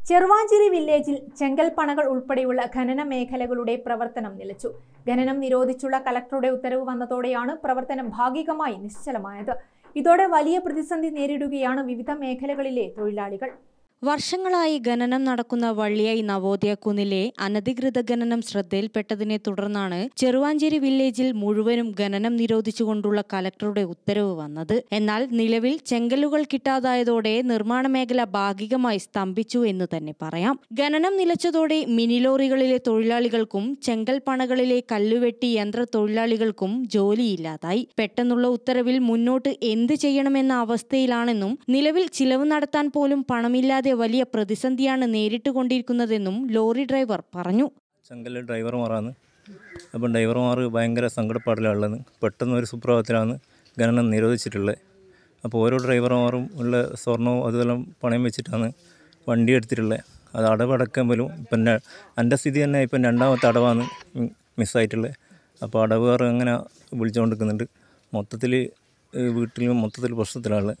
ചെറുവാഞ്ചേരി വില്ലേജിൽ ചെങ്കൽപ്പണകൾ ഉൾപ്പെടെയുള്ള ഖനന മേഖലകളുടെ പ്രവർത്തനം നിലച്ചു. ഖനനം നിരോധിച്ചുള്ള കലക്ടറുടെ ഉത്തരവ് വന്നതോടെയാണ് പ്രവർത്തനം ഭാഗികമായി നിശ്ചലമായത്. ഇതോടെ വലിയ പ്രതിസന്ധി നേരിടുകയാണ് വിവിധ മേഖലകളിലെ തൊഴിലാളികൾ. വർഷങ്ങളായി ഖനനം നടക്കുന്ന വള്ളിയായി നവോദയ കുന്നിലെ അനധികൃത ഖനനം ശ്രദ്ധയിൽപ്പെട്ടതിനെ തുടർന്നാണ് ചെറുവാഞ്ചേരി വില്ലേജിൽ മുഴുവനും ഖനനം നിരോധിച്ചുകൊണ്ടുള്ള കലക്ടറുടെ ഉത്തരവ് വന്നത്. എന്നാൽ നിലവിൽ ചെങ്കല്ലുകൾ കിട്ടാതായതോടെ നിർമ്മാണ മേഖല ഭാഗികമായി സ്തംഭിച്ചു എന്ന് തന്നെ പറയാം. ഖനനം നിലച്ചതോടെ മിനി ലോറികളിലെ തൊഴിലാളികൾക്കും ചെങ്കൽപ്പണകളിലെ കല്ലുവെട്ടി യന്ത്ര തൊഴിലാളികൾക്കും ജോലിയില്ലാതായി. പെട്ടെന്നുള്ള ഉത്തരവിൽ മുന്നോട്ട് എന്ത് ചെയ്യണമെന്ന അവസ്ഥയിലാണെന്നും നിലവിൽ ചിലവ് നടത്താൻ പോലും പണമില്ലാതെ വലിയ പ്രതിസന്ധിയാണ് നേരിട്ടുകൊണ്ടിരിക്കുന്നതെന്നും ലോറി ഡ്രൈവർ പറഞ്ഞു. ചെങ്കല്ല് ഡ്രൈവർമാരാണ്. അപ്പം ഡ്രൈവർമാർ ഭയങ്കര സങ്കടപ്പാടിലുള്ളത്. പെട്ടെന്ന് ഒരു സുപ്രഭാതത്തിലാണ് ഖനനം നിരോധിച്ചിട്ടുള്ളത്. അപ്പോൾ ഓരോ ഡ്രൈവർമാരും ഉള്ള സ്വർണവും അതെല്ലാം പണയം വെച്ചിട്ടാണ് വണ്ടി എടുത്തിട്ടുള്ളത്. അത് അടവടക്കാൻ പോലും ഇപ്പം എൻ്റെ സ്ഥിതി തന്നെ ഇപ്പം രണ്ടാമത്തെ അടവാണ് മിസ്സായിട്ടുള്ളത്. അപ്പോൾ അടവുകാർ അങ്ങനെ വിളിച്ചുകൊണ്ടിരിക്കുന്നുണ്ട്. മൊത്തത്തിൽ വീട്ടിലും മൊത്തത്തിൽ പ്രശ്നത്തിലാണ്.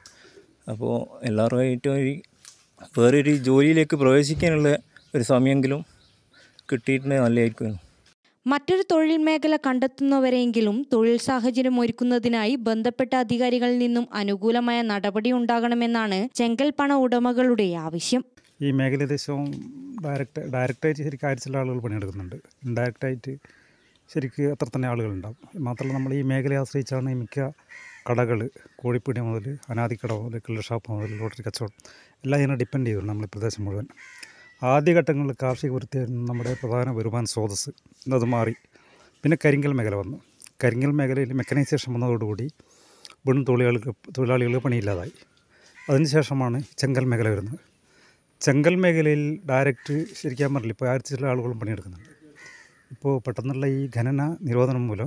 അപ്പോൾ എല്ലാവരുമായിട്ടും വേറൊരു ജോലിയിലേക്ക് പ്രവേശിക്കാനുള്ള ഒരു സമയമെങ്കിലും കിട്ടിയിട്ടുണ്ടെങ്കിൽ നല്ലതായിരിക്കും. മറ്റൊരു തൊഴിൽ മേഖല കണ്ടെത്തുന്നവരെങ്കിലും തൊഴിൽ സാഹചര്യം ഒരുക്കുന്നതിനായി ബന്ധപ്പെട്ട അധികാരികളിൽ നിന്നും അനുകൂലമായ നടപടി ഉണ്ടാകണമെന്നാണ് ചെങ്കൽപ്പണ ഉടമകളുടെ ആവശ്യം. ഈ മേഖല ദേശവും ഡയറക്റ്റായിട്ട് ശരിക്കും ആയിരത്തിലുള്ള ആളുകൾ പണിയെടുക്കുന്നുണ്ട്. ഇൻഡയറക്റ്റായിട്ട് ശരിക്കും അത്ര തന്നെ ആളുകളുണ്ടാവും. മാത്രമല്ല നമ്മൾ ഈ മേഖലയെ ആശ്രയിച്ചാണ് ഈ മിക്ക കടകൾ, കോഴിപ്പീടി മുതൽ അനാദിക്കട മുതൽ കിള്ളർ ഷാപ്പ് മുതൽ ലോട്ടറി കച്ചവടം എല്ലാം ഇതിനെ ഡിപ്പെൻഡ് ചെയ്തു നമ്മൾ ഈ പ്രദേശം മുഴുവൻ. ആദ്യഘട്ടങ്ങളിൽ കാർഷിക വൃത്തിയായിരുന്നു നമ്മുടെ പ്രധാന വരുമാന സ്രോതസ്സ്. ഇന്നത് മാറി. പിന്നെ കരിങ്കൽ മേഖല വന്നു. കരിങ്കൽ മേഖലയിൽ മെക്കനൈസേഷൻ വന്നതോടുകൂടി വീണ്ടും തൊഴിലാളികൾക്ക് പണിയില്ലാതായി. അതിനുശേഷമാണ് ചെങ്കൽ മേഖല വരുന്നത്. ചെങ്കൽ മേഖലയിൽ ഡയറക്റ്റ് ശരിക്കാൻ പറഞ്ഞില്ല ഇപ്പോൾ ആയിരത്തി ആളുകളും പണിയെടുക്കുന്നുണ്ട്. ഇപ്പോൾ പെട്ടെന്നുള്ള ഈ ഖനന നിരോധനം മൂലം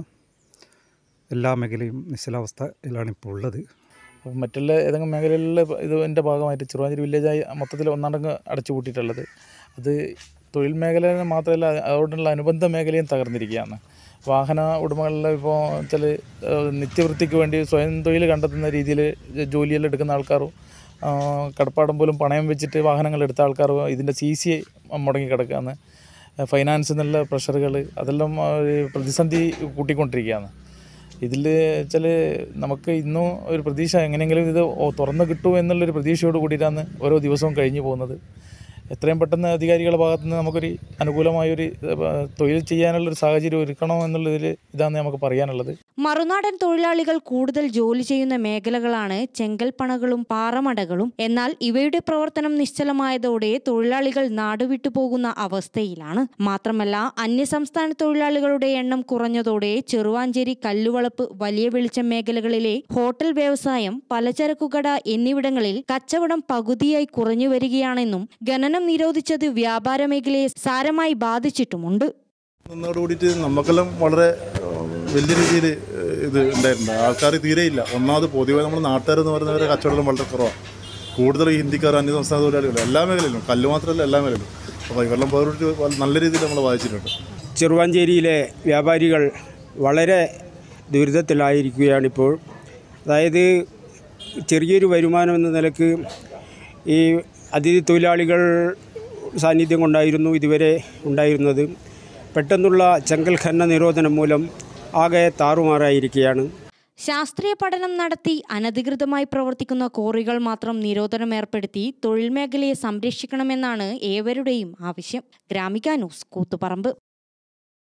എല്ലാ മേഖലയും നിശ്ചലാവസ്ഥയിലാണ് ഇപ്പോൾ ഉള്ളത്. മറ്റുള്ള ഏതെങ്കിലും മേഖലകളിൽ ഇതിൻ്റെ ഭാഗമായിട്ട് ചെറുവാഞ്ചേരി വില്ലേജായി മൊത്തത്തിൽ ഒന്നാണ്ടങ്ങ് അടച്ചു പൂട്ടിയിട്ടുള്ളത്. അത് തൊഴിൽ മേഖല മാത്രമല്ല, അതോടുള്ള അനുബന്ധ മേഖലയും തകർന്നിരിക്കുകയാണ്. വാഹന ഉടമകളിൽ ഇപ്പോൾ ചില നിത്യവൃത്തിക്ക് വേണ്ടി സ്വയം തൊഴിൽ കണ്ടെത്തുന്ന രീതിയിൽ ജോലിയെല്ലാം എടുക്കുന്ന ആൾക്കാരും കടപ്പാടം പോലും പണയം വെച്ചിട്ട് വാഹനങ്ങൾ എടുത്ത ആൾക്കാരും ഇതിൻ്റെ CC മുടങ്ങിക്കിടക്കുകയാണ്. ഫൈനാൻസ് എന്നുള്ള പ്രഷറുകൾ അതെല്ലാം പ്രതിസന്ധി കൂട്ടിക്കൊണ്ടിരിക്കുകയാണ്. ഇതിൽ വെച്ചാൽ നമുക്ക് ഇന്നും ഒരു പ്രതീക്ഷ എങ്ങനെയെങ്കിലും ഇത് തുറന്നു കിട്ടും എന്നുള്ളൊരു പ്രതീക്ഷയോട് കൂടിയിട്ടാണ് ഓരോ ദിവസവും കഴിഞ്ഞു പോകുന്നത്. എത്രയും പെട്ടെന്ന് അധികാരികളുടെ ഭാഗത്തു നിന്ന് നമുക്കൊരു അനുകൂലമായൊരു തൊഴിൽ ചെയ്യാനുള്ളൊരു സാഹചര്യം ഒരുക്കണം എന്നുള്ളതിൽ ഇതാണ് നമുക്ക് പറയാനുള്ളത്. മറുനാടൻ തൊഴിലാളികൾ കൂടുതൽ ജോലി ചെയ്യുന്ന മേഖലകളാണ് ചെങ്കൽപ്പണകളും പാറമടകളും. എന്നാൽ ഇവയുടെ പ്രവർത്തനം നിശ്ചലമായതോടെ തൊഴിലാളികൾ നാടുവിട്ടു പോകുന്ന അവസ്ഥയിലാണ്. മാത്രമല്ല അന്യസംസ്ഥാന തൊഴിലാളികളുടെ എണ്ണം കുറഞ്ഞതോടെ ചെറുവാഞ്ചേരി, കല്ലുവളപ്പ്, വലിയ വെളിച്ചം മേഖലകളിലെ ഹോട്ടൽ വ്യവസായം, പലചരക്കുകട എന്നിവിടങ്ങളിൽ കച്ചവടം പകുതിയായി കുറഞ്ഞു വരികയാണെന്നും ഖനനം നിരോധിച്ചത് വ്യാപാര മേഖലയെ സാരമായി ബാധിച്ചിട്ടുമുണ്ട്. കൂടിയിട്ട് നമുക്കെല്ലാം വളരെ വലിയ രീതിയിൽ ഇത് ഉണ്ടായിട്ടുണ്ട്. ആൾക്കാർ തീരെയില്ല. ഒന്നാമത് പൊതുവെ നമ്മൾ നാട്ടുകാരെന്ന് പറയുന്നവരെ കച്ചവടം വളരെ കുറവാണ്. കൂടുതൽ ഹിന്ദിക്കാർ, അന്യസംസ്ഥാന തൊഴിലാളികൾ എല്ലാ മേഖലയിലും, കല്ല് മാത്രമല്ല എല്ലാ മേഖലയിലും. അപ്പോൾ ഇവരെല്ലാം പോയിട്ട് നല്ല രീതിയിൽ നമ്മൾ ബാധിച്ചിട്ടുണ്ട്. ചെറുവാഞ്ചേരിയിലെ വ്യാപാരികൾ വളരെ ദുരിതത്തിലായിരിക്കുകയാണിപ്പോൾ. അതായത് ചെറിയൊരു വരുമാനം എന്ന നിലക്ക് ഈ അതിഥി തൊഴിലാളികൾ സാന്നിധ്യം കൊണ്ടായിരുന്നു ഇതുവരെ ഉണ്ടായിരുന്നത്. പെട്ടെന്നുള്ള ചെങ്കൽ ഖനന നിരോധനം മൂലം ആകെ താറുമാറായിരിക്കുകയാണ്. ശാസ്ത്രീയ പഠനം നടത്തി അനധികൃതമായി പ്രവർത്തിക്കുന്ന ക്വാറികൾ മാത്രം നിരോധനം ഏർപ്പെടുത്തി തൊഴിൽ മേഖലയെ സംരക്ഷിക്കണമെന്നാണ് ഏവരുടെയും ആവശ്യം. ഗ്രാമിക ന്യൂസ്, കൂത്തുപറമ്പ്.